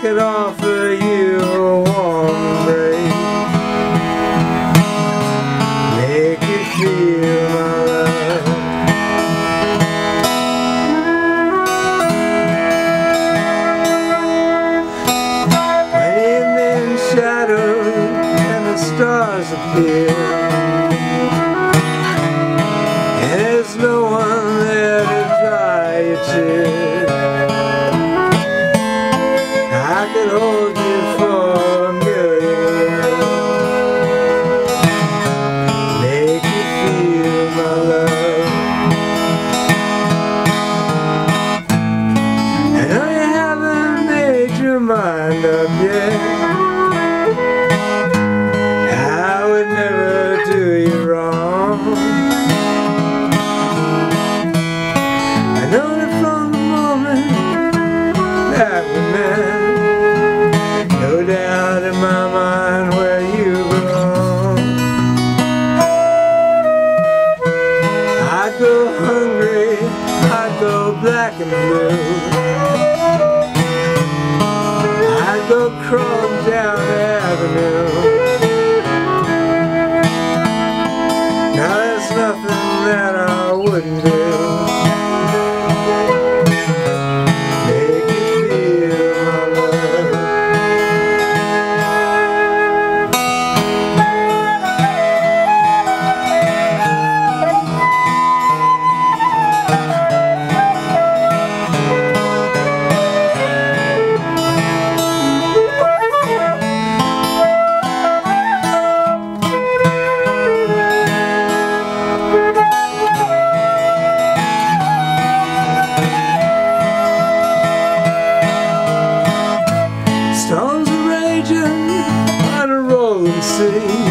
could offer you a warm embrace, make you feel my love. When evening's shadowed and the stars appear, and there's no one there to dry your tears, I could hold you for a million years, make you feel my love. I know you haven't made your mind up yet, I would never do you wrong. I know that from the moment that we met, no doubt in my mind where you belong. I'd go hungry, I'd go black and blue, I'd go crawling down the avenue. Now there's nothing that I wouldn't do, make you feel my love. Storms are raging on a rolling sea,